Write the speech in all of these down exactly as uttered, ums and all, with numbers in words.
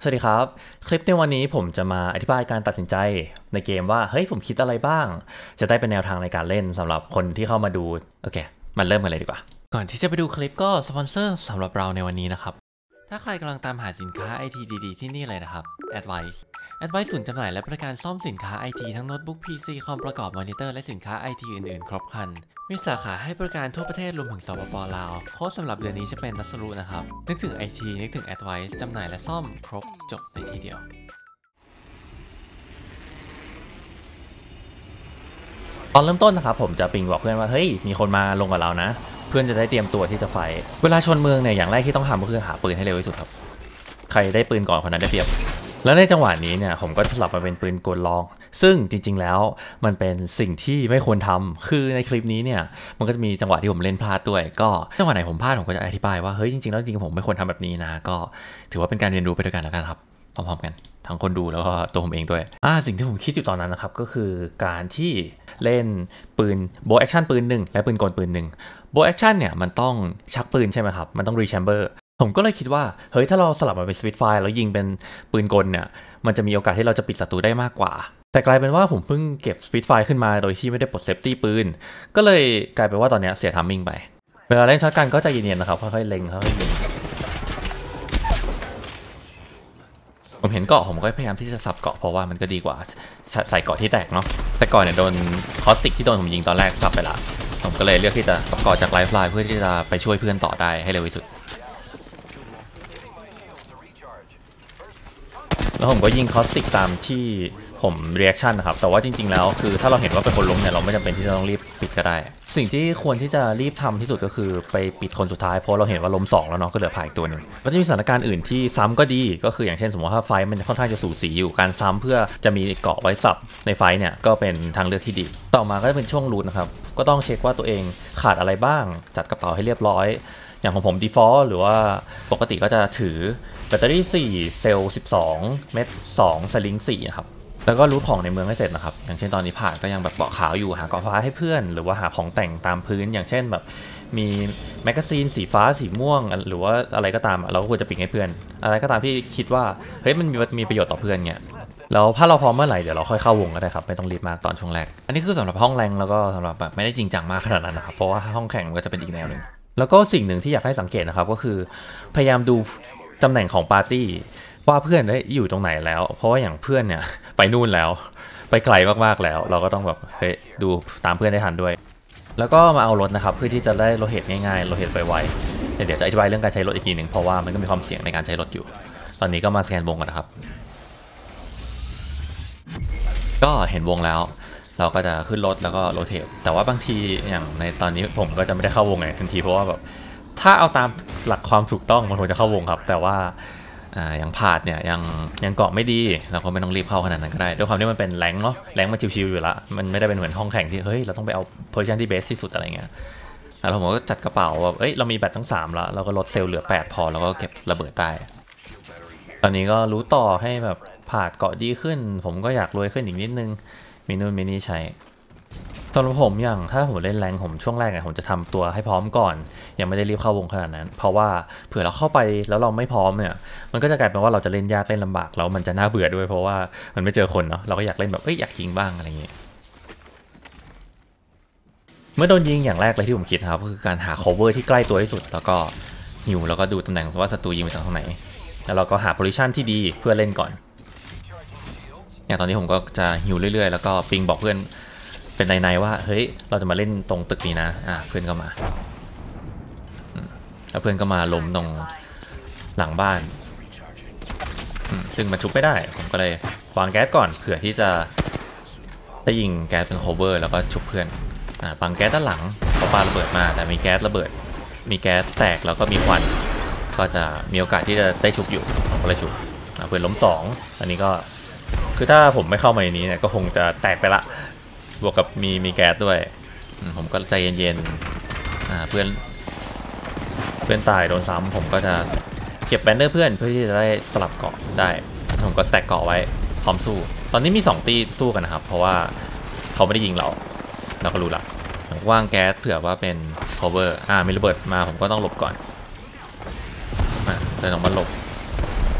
สวัสดีครับคลิปในวันนี้ผมจะมาอธิบายการตัดสินใจในเกมว่าเฮ้ยผมคิดอะไรบ้างจะได้เป็นแนวทางในการเล่นสำหรับคนที่เข้ามาดูโอเคมันเริ่มกันเลยดีกว่าก่อนที่จะไปดูคลิปก็สปอนเซอร์สำหรับเราในวันนี้นะครับถ้าใครกำลังตามหาสินค้า ไอ ที ดีๆที่นี่เลยนะครับ Advice Advice ศูนย์จำหน่ายและบริการซ่อมสินค้า ไอ ที ทั้งโน้ตบุ๊ก พี ซี คอมประกอบมอนิเตอร์และสินค้า ไอ ที อื่นๆครบครันมีสาขาให้บริการทั่วประเทศรวมถึงสปป.ลาวโค้ดสำหรับเดือนนี้จะเป็นนัสรุนะครับนึกถึง ไอ ที นึกถึง Advice จำหน่ายและซ่อมครบจบในที่เดียวตอนเริ่มต้นนะครับผมจะปิงบอกเพื่อนว่าเฮ้ยมีคนมาลงกับเรานะเพื่อนจะได้เตรียมตัวที่จะไฟเวลาชนเมืองเนี่ยอย่างแรกที่ต้องทำก็คือหาปืนให้เร็วที่สุดครับใครได้ปืนก่อนคนนั้นได้เปรียบแล้วในจังหวะนี้เนี่ยผมก็สลับมาเป็นปืนกลลองซึ่งจริงๆแล้วมันเป็นสิ่งที่ไม่ควรทำคือในคลิปนี้เนี่ยมันก็จะมีจังหวะที่ผมเล่นพลาดด้วยก็จังหวะไหนผมพลาดผมก็จะอธิบายว่าเฮ้ยจริงๆแล้วจริงๆผมไม่ควรทำแบบนี้นะก็ถือว่าเป็นการเรียนรู้ไปด้วยกันแล้วกันครับพร้อมๆกันทั้งคนดูแล้วก็ตัวผมเองด้วยอ่าสิ่งที่ผมคิดอยู่ตอนนั้นนะครับก็คือการที่เล่นปืนโบว์แอคชั่นปืนหนึ่งและปืนกลปืนหนึ่งโบว์แอคชั่นเนี่ยมันต้องชักปืนใช่ไหมครับมันต้องรีแชมเบอร์ผมก็เลยคิดว่าเฮ้ยถ้าเราสลับมาเป็นสวิตไฟแล้วยิงเป็นปืนกลเนี่ยมันจะมีโอกาสที่เราจะปิดศัตรูได้มากกว่าแต่กลายเป็นว่าผมเพิ่งเก็บสวิตไฟขึ้นมาโดยที่ไม่ได้ปลดเซฟตี้ปืนก็เลยกลายเป็นว่าตอนนี้เสียทัมมิ่งไปเวลาเล่นช็อตกันก็ใจเย็นๆนะครับค่อยๆเล็งค่อยๆเล็งผมเห็นเกาะผมก็พยายามที่จะสับเกาะเพราะว่ามันก็ดีกว่าใส่เกาะที่แตกเนาะแต่ก่อนเนี่ยโดนคอสติกที่โดนผมยิงตอนแรกสับไปละผมก็เลยเลือกที่จะสับเกาะจากไลฟ์ไลน์เพื่อที่จะไปช่วยเพื่อนต่อได้ให้เร็วที่สุดแล้วผมก็ยิงคอสติกตามที่ผมเรีแอคชั่นนะครับแต่ว่าจริงๆแล้วคือถ้าเราเห็นว่าเป็นคนล้มเนี่ยเราไม่จำเป็นที่จะต้องรีบปิดก็ได้สิ่งที่ควรที่จะรีบทำที่สุดก็คือไปปิดคนสุดท้ายเพราะเราเห็นว่าล้มสองแล้วเนาะก็เหลือผ่าอีกตัวหนึ่งก็จะมีสถานการณ์อื่นที่ซ้ำก็ดีก็คืออย่างเช่นสมมติว่าไฟมันค่อนข้างจะสูสีอยู่การซ้ำเพื่อจะมีเกาะไว้สับในไฟเนี่ยก็เป็นทางเลือกที่ดีต่อมาก็จะเป็นช่วงรูทนะครับก็ต้องเช็คว่าตัวเองขาดอะไรบ้างจัดกระเป๋าให้เรียบร้อยอย่างของผม default หรือว่าปกติก็จะถือแบตเตอรี่สี่เซลล์สิบสองเม็ดสองสลิงสี่ครับแล้วก็รูทของในเมืองให้เสร็จนะครับอย่างเช่นตอนนี้ผ่านก็ยังแบบเบาะขาวอยู่หาเกาะฟ้าให้เพื่อนหรือว่าหาของแต่งตามพื้นอย่างเช่นแบบมีแมกกาซีนสีฟ้าสีม่วงหรือว่าอะไรก็ตามเราก็ควรจะปิดให้เพื่อนอะไรก็ตามที่คิดว่าเฮ้ยมันมีมีประโยชน์ต่อเพื่อนเนี่ยแล้วถ้าเราพร้อมเมื่อไหร่เดี๋ยวเราค่อยเข้าวงก็ได้ครับไม่ต้องรีบมากตอนช่วงแรกอันนี้คือสำหรับห้องแรงแล้วก็สำหรับแบบไม่ได้จริงจังมากขนาดนั้นนะครับเพราะว่าห้องแข่งมันก็จะเป็นอีกแนวหนึ่งแล้วก็สิ่งหนึ่งที่อยากให้สังเกตนะครับก็คือพยายามดูตำแหน่งของปาร์ตี้ว่าเพื่อนได้อยู่ตรงไหนแล้วเพราะว่าอย่างเพื่อนเนี่ยไปนู่นแล้วไปไกลมากๆแล้วเราก็ต้องแบบเฮ้ยดูตามเพื่อนได้ทันด้วยแล้วก็มาเอารถนะครับเพื่อที่จะได้โรเทตง่ายๆโรเทตไวๆเดี๋ยวจะอธิบายเรื่องการใช้รถอีกทีหนึ่งเพราะว่ามันก็มีความเสี่ยงในการใช้รถอยู่ตอนนี้ก็มาสแกนวงกันนะครับก็เห็นวงแล้วเราก็จะขึ้นรถแล้วก็โรเทตแต่ว่าบางทีอย่างในตอนนี้ผมก็จะไม่ได้เข้าวงไงทันทีเพราะว่าแบบถ้าเอาตามหลักความถูกต้องมันควรจะเข้าวงครับแต่ว่าอ่ายังพลาดเนี่ยยังยังเกาะไม่ดีเราก็ไม่ต้องรีบเข้าขนาดนั้นก็ได้ด้วยความที่มันเป็นแรงเนาะแรงมันชิวๆอยู่ละมันไม่ได้เป็นเหมือนห้องแข่งที่เฮ้ยเราต้องไปเอาโพซิชันที่เบสที่สุดอะไรเงี้ยแล้วผมก็จัดกระเป๋าว่าเอ้ยเรามีแบตทั้งสามแล้วเราก็ลดเซลล์เหลือแปดพอแล้วก็เก็บระเบิดได้ตอนนี้ก็รู้ต่อให้แบบผ่านเกาะดีขึ้นผมก็อยากรวยขึ้นอีกนิดนึงมีนู่นมีนี่ใช้สำหรับผมอย่างถ้าผมเล่นแรงผมช่วงแรกเนี่ยผมจะทำตัวให้พร้อมก่อนยังไม่ได้รีบเข้าวงขนาดนั้นเพราะว่าเผื่อเราเข้าไปแล้วเราไม่พร้อมเนี่ยมันก็จะกลายเป็นว่าเราจะเล่นยากเล่นลำบากแล้วมันจะน่าเบื่อด้วยเพราะว่ามันไม่เจอคนเนาะเราก็อยากเล่นแบบเอ้ยอยากยิงบ้างอะไรอย่างเงี้ยเมื่อโดนยิงอย่างแรกเลยที่ผมคิดครับก็คือการหา cover ที่ใกล้ตัวที่สุดแล้วก็หิวแล้วก็ดูตำแหน่งว่าศัตรูยิงมาจากทางไหนแล้วเราก็หา position ที่ดีเพื่อเล่นก่อนอย่างตอนนี้ผมก็จะหิวเรื่อยๆแล้วก็ปิงบอกเพื่อนเป็นในๆว่าเฮ้ยเราจะมาเล่นตรงตึกนี้นะอ่าเพื่อนก็มาแล้วเพื่อนก็มาล้มตรงหลังบ้านซึ่งมันชุบไม่ได้ผมก็เลยวางแก๊สก่อนเผื่อที่จะได้ยิงแก๊สเป็น cover แล้วก็ชุบเพื่อนอ่าปังแก๊สด้านหลังเขาปาระเบิดมาแต่มีแก๊สระเบิดมีแก๊สแตกแล้วก็มีควันก็จะมีโอกาสที่จะได้ชุบอยู่ผมก็เลยชุบเพื่อนล้มสองอันนี้ก็คือถ้าผมไม่เข้ามาในนี้เนี่ยก็คงจะแตกไปละบวกกับมีมีแก๊สด้วยผมก็ใจเย็นๆเพื่อนเพื่อนตายโดนซ้ำผมก็จะเก็บแบนเนอร์เพื่อนเพื่อที่จะได้สลับเกาะได้ผมก็สแต็กเกาะไว้พร้อมสู้ตอนนี้มีสองตีสู้กันนะครับเพราะว่าเขาไม่ได้ยิงเราเราก็รู้ละว่างแก๊สเผื่อว่าเป็น cover อ่ามีระเบิดมาผมก็ต้องหลบก่อนอ่าเดินออกมาหลบ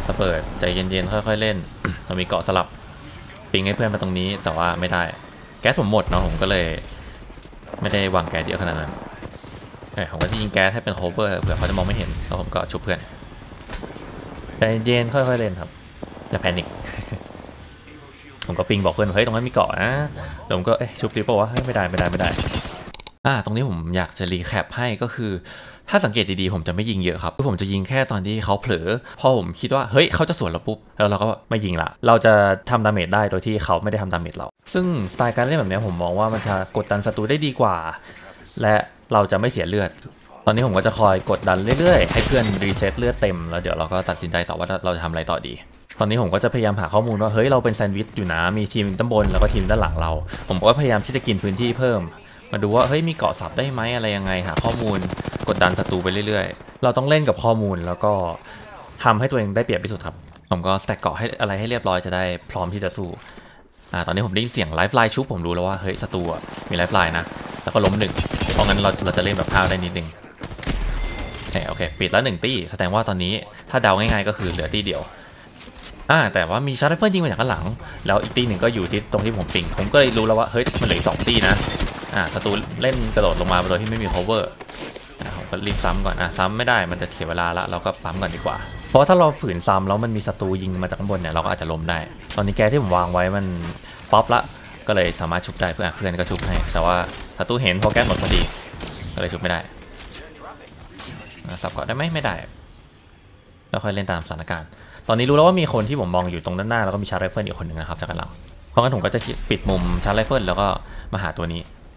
ระเบิดใจเย็นๆค่อยๆเล่น เรามีเกาะสลับปิงให้เพื่อนมาตรงนี้แต่ว่าไม่ได้แก๊สผมหมดเนาะผมก็เลยไม่ได้วางแก๊สเยอะขนาดนั้นเอ้ยผมก็จะยิงแก๊สให้เป็นโคเวอร์เผื่อเขาจะมองไม่เห็นแล้วผมก็ชุบเพื่อนใจเย็นค่อยๆเล่นครับอย่าแพนิค ผมก็ปิงบอกเพื่อนเฮ้ยตรงนั้นมีเกาะนะผมก็เอ๊ะชุบดีป่าววะไม่ได้ไม่ได้ไม่ได้อ่าตรงนี้ผมอยากจะรีแคปให้ก็คือถ้าสังเกตดีๆผมจะไม่ยิงเยอะครับคือผมจะยิงแค่ตอนที่เขาเผลอพอผมคิดว่าเฮ้ยเขาจะสวนเราปุ๊บแล้วเราก็ไม่ยิงละเราจะทำดาเมจได้โดยที่เขาไม่ได้ทำดาเมจเราซึ่งสไตล์การเล่นแบบนี้ผมมองว่ามันจะกดดันศัตรูได้ดีกว่าและเราจะไม่เสียเลือดตอนนี้ผมก็จะคอยกดดันเรื่อยๆให้เพื่อนรีเซ็ตเลือดเต็มแล้วเดี๋ยวเราก็ตัดสินใจต่อว่าเราจะทำอะไรต่อดีตอนนี้ผมก็จะพยายามหาข้อมูลว่าเฮ้ยเราเป็นแซนด์วิชอยู่นะมีทีมด้านบนแล้วก็ทีมด้านหลังเราผมก็พยายามที่จะกินพื้นที่เพิ่มมาดูว่าเฮ้ยมีเกาะสับได้ไหมอะไรยังไงหาข้อมูลกดดันศัตรูไปเรื่อยๆเราต้องเล่นกับข้อมูลแล้วก็ทำให้ตัวเองได้เปรียบที่สุดครับผมก็สแต็กเกาะให้อะไรให้เรียบร้อยจะได้พร้อมที่จะสู้อ่าตอนนี้ผมได้ยินเสียงไลฟ์ไลน์ชุบผมรู้แล้วว่าเฮ้ยศัตรูมีไลฟ์ไลน์นะแล้วก็ล้มหนึ่งเพราะงั้นเราเราจะเล่นแบบข้าวได้นิดนึงโอเคปิดแล้วหนึ่งตี้แสดงว่าตอนนี้ถ้าเดาง่ายๆก็คือเหลือตี้เดียวอ่าแต่ว่ามีชาร์จไฟยิงมาจากข้างหลังแล้วอีกตีหนึ่งก็อยู่ที่ตรงที่ผมปิงผมก็เลยรู้แล้วว่าเฮ้ยมันเหลือสองตีนะอ่าศัตรูเล่นกระโดดลงมาโดยที่ไม่มี cover อ่าผมก็รีบซ้ำก่อนอ่ะซ้ำไม่ได้มันจะเสียเวลาละเราก็ปั๊มก่อนดีกว่าเพราะถ้าเราฝืนซ้ำแล้วมันมีศัตรูยิงมาจากข้างบนเนี่ยเราก็อาจจะล้มได้ตอนนี้แกที่ผมวางไว้มันป๊อปละก็เลยสามารถชุบได้เพื่อนเพื่อนก็ชุบให้แต่ว่าศัตรูเห็นพอแก๊สหมดพอดีก็เลยชุบไม่ได้สับก่อนได้ไหมไม่ได้แล้วค่อยเล่นตามสถานการณ์ตอนนี้รู้แล้วว่ามีคนที่ผมมองอยู่ตรงด้านหน้าแล้วก็มีชาร์จไรเฟิลอีกคนหนึ่งนะครับจากกันหลังเพราะงั้นผมก็จะปิดมุมชาร์จไรเฟิลแล้วก็มาหาตัวนี้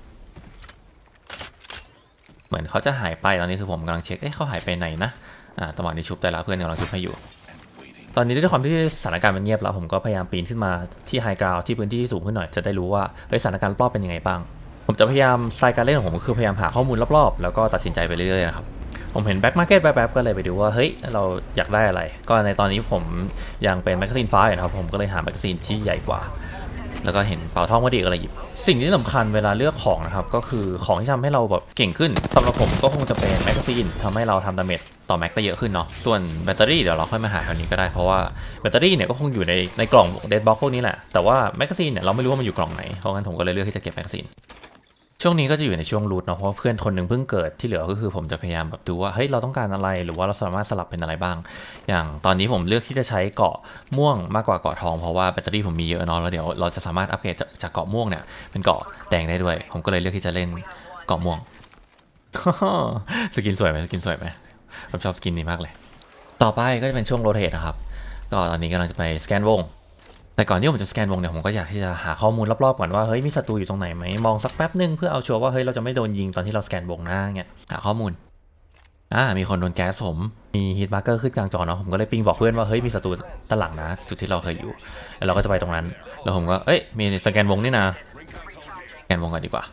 เหมือนเขาจะหายไปตอนนี้คือผมกำลังเช็คเอ๊ะเขาหายไปไหนนะอ่าตอนนี้ชุบได้แล้วเพื่อนกำลังชุบให้อยู่ตอนนี้ด้วยความที่สถานการณ์มันเงียบแล้วผมก็พยายามปีนขึ้นมาที่ไฮกราวด์ที่พื้นที่สูงขึ้นหน่อยจะได้รู้ว่าเฮ้ยสถานการณ์รอบเป็นยังไงบ้างผมจะพยายามสไตล์การเล่นของผมก็คือพยายามหาข้อมูลรอบๆแล้วก็ตัดสินใจไปเรื่อยๆนะครับผมเห็นแบ็คมาร์เก็ตแป๊บๆก็เลยไปดูว่าเฮ้ยเราอยากได้อะไรก็ในตอนนี้ผมยังเป็นแมกกาซีนฟ้าอยู่นะครับผมก็เลยหาแมกกาซีนที่ใหญ่กว่าแล้วก็เห็นเป่าท่องพอดีก็เลยหยิบสิ่งที่สำคัญเวลาเลือกของนะครับก็คือของที่ทำให้เราแบบเก่งขึ้นสำหรับผมก็คงจะเป็นแมกกาซีนทำให้เราทำดาเมจต่อแม็กได้เยอะขึ้นเนาะส่วนแบตเตอรี่เดี๋ยวเราค่อยมาหาแถวนี้ก็ได้เพราะว่าแบตเตอรี่เนี่ยก็คงอยู่ในในกล่องเดดบ็อกพวกนี้แหละแต่ว่าแมกกาซีนเนี่ยเราไม่รู้ว่ามันอยู่กล่องไหนเพราะงั้นผมก็เลยเลือกที่จะเก็บแมกกาซีนช่วงนี้ก็จะอยู่ในช่วงรูทเนาะเพราะเพื่อนคนหนึ่งเพิ่งเกิดที่เหลือก็คือผมจะพยายามแบบดูว่าเฮ้ยเราต้องการอะไรหรือว่าเราสามารถสลับเป็นอะไรบ้างอย่างตอนนี้ผมเลือกที่จะใช้เกาะม่วงมากกว่าเกาะทองเพราะว่าแบตเตอรี่ผมมีเยอะเนาะแล้วเดี๋ยวเราจะสามารถอัปเกรดจากเกาะม่วงเนี่ยเป็นเกาะแดงได้ด้วยผมก็เลยเลือกที่จะเล่นเกาะม่วง สกินสวยไหมสกินสวยไหมผมชอบสกินนี้มากเลยต่อไปก็จะเป็นช่วงโรเตทนะครับก็ตอนนี้กำลังจะไปสแกนวงแต่ก่อนที่ผมจะสแกนวงเนี่ยผมก็อยากที่จะหาข้อมูลรอบๆก่อนว่าเฮ้ยมีศัตรูอยู่ตรงไหนไหมมองสักแป๊บนึงเพื่อเอาชัวร์ว่าเฮ้ยเราจะไม่โดนยิงตอนที่เราสแกนวงนะเงี้ยหาข้อมูลอ่ามีคนโดนแก๊สผมมีฮิตมาร์เกอร์ขึ้นกลางจอเนาะผมก็เลยปิงบอกเพื่อนว่าเฮ้ยมีศัตรูด้านหลังนะจุดที่เราเคยอยู่แล้วเราก็จะไปตรงนั้นแล้วผมก็เอ้ยมีสแกนวงนี่นะสแกนวงก่อนดีกว่า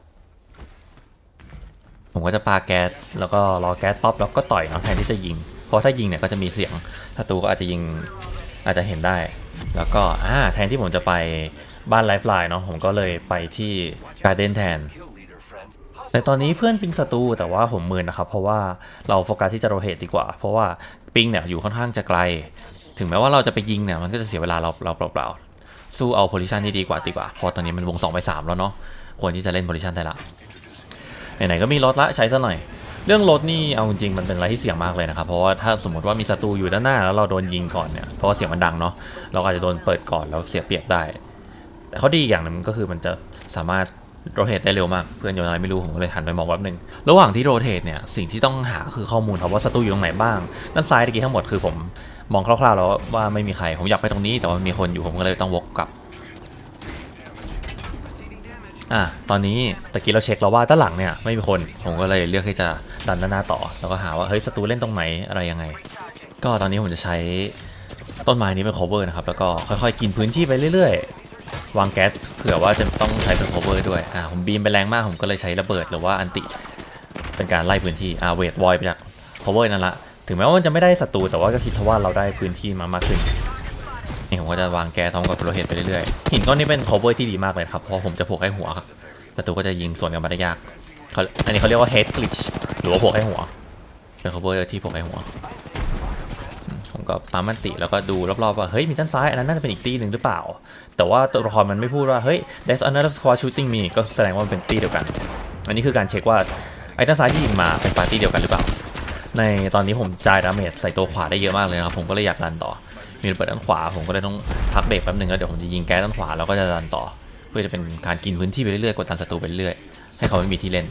ผมก็จะปาแก๊สแล้วก็รอแก๊สป๊อปแล้วก็ต่อยเนาะแทนที่จะยิงเพราะถ้ายิงเนี่ยก็จะมีเสียงศัตรูก็อาจจะยิงอาจจะเห็นได้แล้วก็อ่าแทนที่ผมจะไปบ้านไลฟ์ไลน์เนาะผมก็เลยไปที่การ์เด้นแทนในตอนนี้เพื่อนปิงศัตรูแต่ว่าผมมืนนะครับเพราะว่าเราโฟกัสที่จะโรเตทดีกว่าเพราะว่าปิงเนี่ยอยู่ค่อนข้างจะไกลถึงแม้ว่าเราจะไปยิงเนี่ยมันก็จะเสียเวลาเราเราเปล่าๆสู้เอาโพซิชันที่ดีกว่าดีกว่าเพราะตอนนี้มันวงสองไปสามแล้วเนาะควรที่จะเล่นโพซิชันได้ละไหนๆก็มีรถละใช้ซะหน่อยเรื่องรถนี่เอาจริงๆมันเป็นอะไรที่เสี่ยงมากเลยนะครับเพราะว่าถ้าสมมติว่ามีศัตรูอยู่ด้านหน้าแล้วเราโดนยิงก่อนเนี่ยเพราะว่าเสียงมันดังเนาะเราอาจจะโดนเปิดก่อนแล้วเสียเปรียบได้แต่เขาดีอย่างนึงก็คือมันจะสามารถโรเตทได้เร็วมากเพื่อนโยนอะไรไม่รู้ผมก็เลยหันไปมองแป๊บนึงระหว่างที่โรเตทเนี่ยสิ่งที่ต้องหาคือข้อมูลครับว่าศัตรูอยู่ตรงไหนบ้างด้านซ้ายตะกี้ทั้งหมดคือผมมองคร่าวๆแล้วว่าไม่มีใครผมอยากไปตรงนี้แต่ว่ามีคนอยู่ผมก็เลยต้องวกกลับอ่ะตอนนี้ตะกี้เราเช็คแล้วว่าด้านหลังเนี่ยไม่มีคนผมก็เลยเลือกที่จะดันด้านหน้าต่อแล้วก็หาว่าเฮ้ยศัตรูเล่นตรงไหนอะไรยังไงก็ตอนนี้ผมจะใช้ต้นไม้นี้เป็น cover นะครับแล้วก็ค่อยๆกินพื้นที่ไปเรื่อยๆวางแก๊สเผื่อว่าจะต้องใช้เป็น cover ด้วยอ่าผมบีมไปแรงมากผมก็เลยใช้ระเบิดหรือว่าอันติเป็นการไล่พื้นที่อ่าเวทวอยไปจาก cover นั่นละถึงแม้ว่ามันจะไม่ได้ศัตรูแต่ว่าก็คิดว่าเราได้พื้นที่มามากขึ้นนี่ผมก็จะวางแก๊สทอมกับโรเตทไปเรื่อยๆหินก้อนนี้เป็น cover ที่ดีมากเลยครับเพราะผมจะโผล่ให้หัวครับศัตรูก็จะยิงสวนกันมาได้ยากอันนี้เขาเรียกว่า head glitch หรือว่าโผล่ให้หัวเป็น cover ที่โผล่ให้หัวผมก็ปั๊มมันติแล้วก็ดูรอบๆว่าเฮ้ยมีด้านซ้ายอันนั้นน่าจะเป็นอีกตีหนึ่งหรือเปล่าแต่ว่าตัวละครมันไม่พูดว่าเฮ้ย there's another squad shooting me ก็แสดงว่ามันเป็นตีเดียวกันอันนี้คือการเช็คว่าไอ้ด้านซ้ายที่ยิงมาเป็นปาร์ตี้เดียวกันหรือเปล่าในตอนนี้ผมจ่ายดาเมจใส่ตัวขวาได้เยอะมากเลยนะครับผมก็เลยอยากดันต่อมีระเบิดด้านขวาผมก็เลยต้องพักเบรกแป๊บนึงแล้วเดี๋ยวผมจะยิงแก๊สด้านขวาแล้วก็จะดันต่อเพื่อจะเป็นการกินพื้นที่ไปเรื่อยๆกดดันศัตรูไปเรื่อยให้เขาไม่มีที่เล่น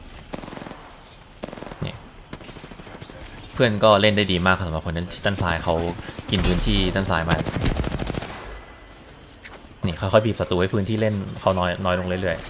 เนี่ยเพื่อนก็เล่นได้ดีมากสำหรับคนด้านซ้ายเขากินพื้นที่ด้านซ้ายมานี่ค่อยๆบีบศัตรูให้พื้นที่เล่นเขาน้อยน้อยลงเรื่อยๆ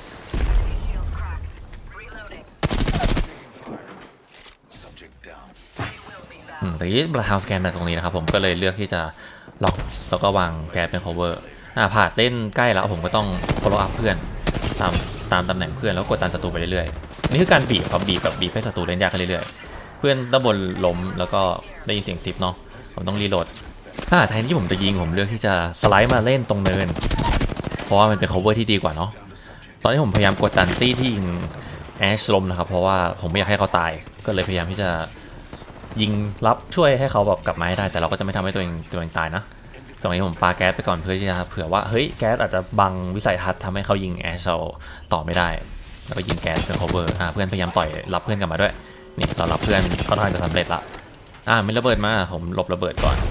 แต่ที่บราฮาวส์แกนแบบตรงนี้นะครับผมก็เลยเลือกที่จะล็อกแล้วก็วางแกนเป็น cover อ่าผ่านเล่นใกล้แล้วผมก็ต้อง follow up เพื่อนตามตามตำแหน่งเพื่อนแล้วกดดันศัตรูไปเรื่อยๆนี่คือการบีบครับบีบแบบบีบให้ศัตรูเล่นยากขึ้นเรื่อยๆเพื่อนด้านบนล้มแล้วก็ได้ยินเสียงซิปเนาะผมต้องรีโหลดถ้าแทนที่ผมจะยิงผมเลือกที่จะสไลด์มาเล่นตรงเนินเพราะว่ามันเป็น cover ที่ดีกว่าเนาะตอนนี้ผมพยายามกดดันตี้ที่ยิงแอชล้มนะครับเพราะว่าผมไม่อยากให้เขาตายก็เลยพยายามที่จะยิงรับช่วยให้เขาแบบกลับมาให้ได้แต่เราก็จะไม่ทำให้ตัวเองตัวเองตายนะตรงนี้ผมปาแก๊สไปก่อนเพื่อที่จะเผื่อว่าเฮ้ยแก๊สอาจจะบังวิสัยทัศน์ทำให้เขายิงแอชเราต่อไม่ได้แล้วก็ยิงแก๊สเป็น cover อ่าเพื่อนพยายามต่อยรับเพื่อนกลับมาด้วยนี่ตอนรับเพื่อนเขาทางจะสำเร็จละอ่าไม่ระเบิดมาผมหลบระเบิดก่อน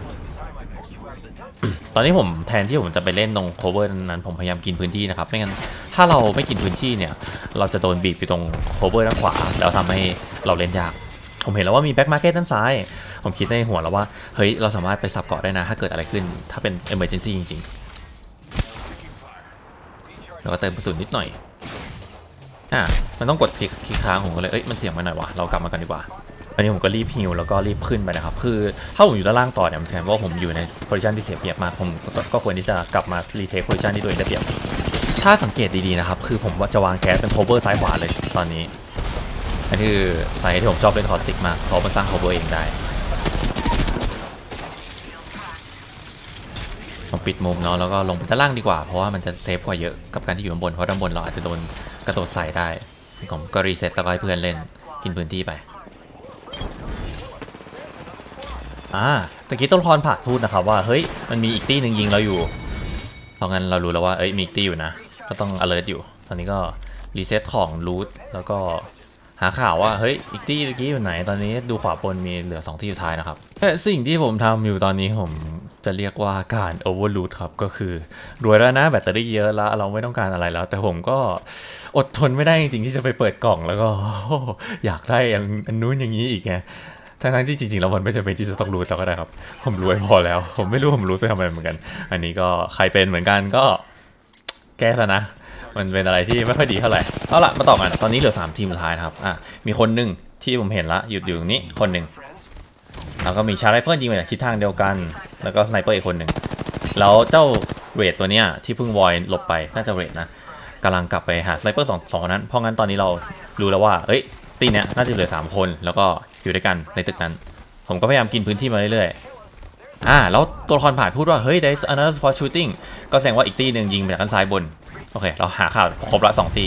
ตอนนี้ผมแทนที่ผมจะไปเล่นตรง cover นั้นผมพยายามกินพื้นที่นะครับไม่งั้นถ้าเราไม่กินพื้นที่เนี่ยเราจะโดนบีบอยู่ตรง cover ด้านขวาแล้วทำให้เราเล่นยากผมเห็นแล้วว่ามี back market ด้านซ้ายผมคิดในหัวแล้วว่าเฮ้ยเราสามารถไปซับเกาะได้นะถ้าเกิดอะไรขึ้นถ้าเป็น emergency จริงๆแล้วก็เติมกระสุนนิดหน่อยอ่ะมันต้องกดคลิกคลิกค้างผมก็เลยเอ้ยมันเสียงมาหน่อยวะเรากลับมากันดีกว่าอันนี้ผมก็รีบฮิวแล้วก็รีบขึ้นไปนะครับคือถ้าผมอยู่ด้านล่างต่อเนี่ยมันแทนว่าผมอยู่ในโพซิชันที่เสียเปรียบมากผมก็ควรที่จะกลับมารีเทคโพซิชันที่ตัวเองได้เปรียบถ้าสังเกตดีๆนะครับคือผมว่าจะวางแก๊สเป็น cover ซ้ายขวาเลยตอนนี้อันนี้คือสาเหตุที่ผมชอบเล่นคอสติกมากเพราะมันสร้าง cover เองได้ผมปิดมุมเนาะแล้วก็ลงไปด้านล่างดีกว่าเพราะว่ามันจะเซฟกว่าเยอะกับการที่อยู่ด้านบนเพราะด้านบนเราอาจจะโดนกระโดดใส่ได้ผมก็รีเซ็ตแล้วก็ให้เพื่อนเล่นกินพื้นที่ไปอ่าตะกี้ต้นพรผ่าพูดนะครับว่าเฮ้ยมันมีอีกตี้หนึ่งยิงเราอยู่เพราะงั้นเรารู้แล้วว่าเอ้ยมีอีกตี้อยู่นะก็ต้อง alert อยู่ตอนนี้ก็รีเซ็ตของรูทแล้วก็หาข่าวว่าเฮ้ยอีกตี้ตะกี้อยู่ไหนตอนนี้ดูขวาบนมีเหลือสองที่สุดท้ายนะครับแต่สิ่งที่ผมทำอยู่ตอนนี้ผมจะเรียกว่าการ overload ครับก็คือรวยแล้วนะแบตเตอรี่เยอะแล้วเราไม่ต้องการอะไรแล้วแต่ผมก็อดทนไม่ได้จริงๆที่จะไปเปิดกล่องแล้วก็อยากได้อันนู้นอย่างนี้อีกไงทั้งๆที่จริงๆแล้วมันไม่จำเป็นที่จะต้องรู้แล้วก็ได้ครับผมรวยพอแล้วผมไม่รู้ผมรู้จะทำอะไรเหมือนกันอันนี้ก็ใครเป็นเหมือนกันก็แก้แล้วนะมันเป็นอะไรที่ไม่ค่อยดีเท่าไหร่เอาล่ะมาต่อกันตอนนี้เหลือสามทีมสุดท้ายครับอ่ะมีคนหนึ่งที่ผมเห็นละหยุดอยู่ตรงนี้คนหนึ่งแล้วก็มีชาร์ไรเฟิลยิงมาจากทิศทางเดียวกันแล้วก็สไนเปอร์อีกคนหนึ่งแล้วเจ้าเรดตัวเนี้ยที่เพิ่งวอยหลบไปน่าจะเรดนะกำลังกลับไปหาสไนเปอร์สองสองคนนั้นเพราะงั้นตอนนี้เรารู้แล้วว่าเอ้ยตีเนี้ยน่าจะเหลือสามคนแล้วก็อยู่ด้วยกันในตึกนั้นผมก็พยายามกินพื้นที่มาเรื่อยๆอ่าแล้วตัวละครผ่านพูดว่าเฮ้ย there's another squad shooting ก็แสดงว่าอีกตีหนึ่งยิงมาจากด้านซ้ายบนโอเคเราหาข่าวครบละสองตี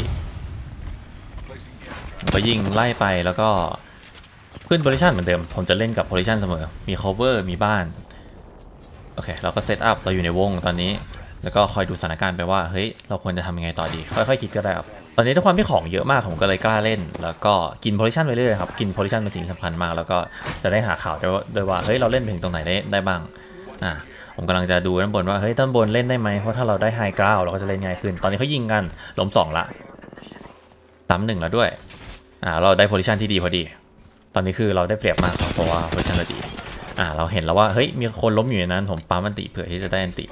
ก็ยิงไล่ไปแล้วก็ขึ้นโพซิชันเหมือนเดิมผมจะเล่นกับโพซิชันเสมอมี cover มีบ้านโอเคเราก็เซตอัพเราอยู่ในวงตอนนี้แล้วก็คอยดูสถานการณ์ไปว่าเฮ้ยเราควรจะทำยังไงต่อดีค่อยๆคิดก็ได้ครับตอนนี้ด้วยความที่ของเยอะมากผมก็เลยกล้าเล่นแล้วก็กินโพซิชันไปเรื่อยครับกินโพซิชันเป็นสิ่งสำคัญมากแล้วก็จะได้หาข่าวด้วยว่าเฮ้ยเราเล่นถึงตรงไหนได้ได้บ้างอ่าผมกำลังจะดูด้านบนว่าเฮ้ยด้านบนเล่นได้ไหมเพราะถ้าเราได้ไฮกราวเราก็จะเล่นง่ายขึ้นตอนนี้เขายิงกันล้มสองละซ้ำหนึ่งแล้วด้วยอ่าเราได้โพซิชันที่ดีพอดีตอนนี้คือเราได้เปรียบมากเพราะว่าโพซิชันเราดีอ่าเราเห็นแล้วว่าเฮ้ยมีคนล้มอยู่ในนั้นผมปั๊มอันติเผื่อที่จะได้อันติ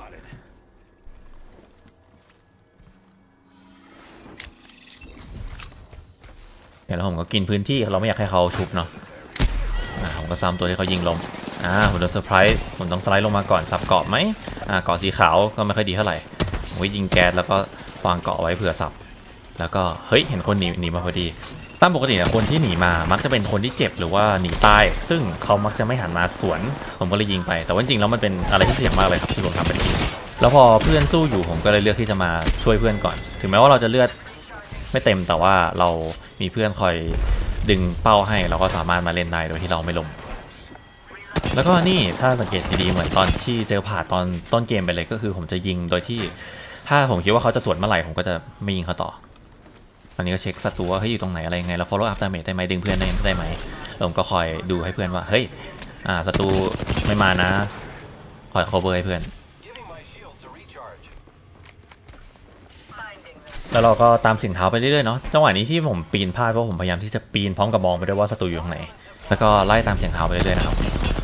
เดี๋ยวแล้วผมก็กินพื้นที่เราไม่อยากให้เขาชุบเนาะอ่าผมก็ซ้ำตัวที่เขายิงล้มอ่าผมโดนเซอร์ไพรส์ผมต้องสไลด์ลงมาก่อนสับเกาะไหมอ่าเกาะสีขาวก็ไม่ค่อยดีเท่าไหร่ผมก็ยิงแก๊สแล้วก็วางเกาะไว้เผื่อสับแล้วก็เฮ้ยเห็นคนหนีหนีมาพอดีตามปกติเนี่ยคนที่หนีมามักจะเป็นคนที่เจ็บหรือว่าหนีตายซึ่งเขามักจะไม่หันมาสวนผมก็เลยยิงไปแต่ว่าจริงๆแล้วมันเป็นอะไรที่เสี่ยงมากเลยครับที่ผมทำเป็นจริงแล้วพอเพื่อนสู้อยู่ผมก็เลยเลือกที่จะมาช่วยเพื่อนก่อนถึงแม้ว่าเราจะเลือดไม่เต็มแต่ว่าเรามีเพื่อนคอยดึงเป้าให้เราก็สามารถมาเล่นได้โดยที่เราไม่ล้มแล้วก็นี่ถ้าสังเกตดีๆเหมือนตอนที่เจอผ่าตอนต้นเกมไปเลยก็คือผมจะยิงโดยที่ถ้าผมคิดว่าเขาจะสวนเมื่อไหร่ผมก็จะไม่ยิงเขาต่ออันนี้ก็เช็คศัตรูว่าเขาอยู่ตรงไหนอะไรยังไงแล้ว follow up damage ได้ไหมดึงเพื่อนได้ได้ไหมผมก็คอยดูให้เพื่อนว่าเฮ้ยอ่าศัตรูไม่มานะคอย cover ให้เพื่อนแล้วเราก็ตามเสียงเท้าไปเรื่อยๆเนาะจังหวะนี้ที่ผมปีนพลาดเพราะผมพยายามที่จะปีนพร้อมกับมองไปด้วยว่าศัตรูอยู่ตรงไหนแล้วก็ไล่ตามเสียงเท้าไปเรื่อยๆนะครับ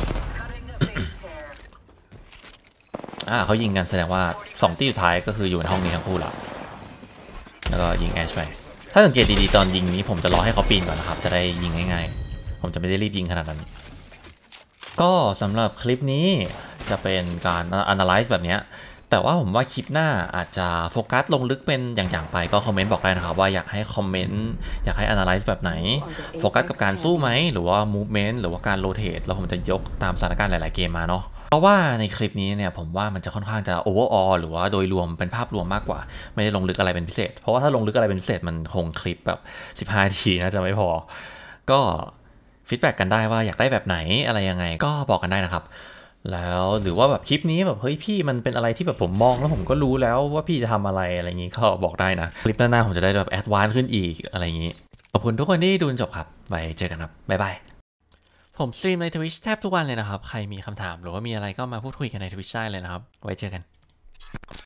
อ่าเขายิงกันแสดงว่าสองตีสุดท้ายก็คืออยู่ในห้องนี้ทั้งคู่ละแล้วก็ยิงแอชไปถ้าสังเกตดีๆตอนยิงนี้ผมจะรอให้เขาปีนก่อนนะครับจะได้ยิงง่ายๆผมจะไม่ได้รีบยิงขนาดนั้นก็สำหรับคลิปนี้จะเป็นการ analyze แบบนี้แต่ว่าผมว่าคลิปหน้าอาจจะโฟกัสลงลึกเป็นอย่างๆไปก็คอมเมนต์บอกได้นะครับว่าอยากให้คอมเมนต์อยากให้ analyze แบบไหนโฟกัสกับการสู้ไหมหรือว่า movement หรือว่าการ rotate แล้วผมจะยกตามสถานการณ์หลายๆเกมมาเนาะเพราะว่าในคลิปนี้เนี่ยผมว่ามันจะค่อนข้างจะ overall หรือว่าโดยรวมเป็นภาพรวมมากกว่าไม่ได้ลงลึกอะไรเป็นพิเศษเพราะว่าถ้าลงลึกอะไรเป็นพิเศษมันคงคลิปแบบสิบห้านาทีน่าจะไม่พอก็ฟีดแบ็กกันได้ว่าอยากได้แบบไหนอะไรยังไงก็บอกกันได้นะครับแล้วหรือว่าแบบคลิปนี้แบบเฮ้ยพี่มันเป็นอะไรที่แบบผมมองแล้วผมก็รู้แล้วว่าพี่จะทำอะไรอะไรอย่างนี้ก็บอกได้นะคลิปหน้าๆผมจะได้แบบแอดวานซ์ขึ้นอีกอะไรอย่างนี้ขอบคุณทุกคนที่ดูจนจบครับไว้เจอกันครับบ๊ายบายผมสตรีมใน Twitch แทบทุกวันเลยนะครับใครมีคำถามหรือว่ามีอะไรก็มาพูดคุยกันใน Twitch ได้เลยนะครับไว้เจอกัน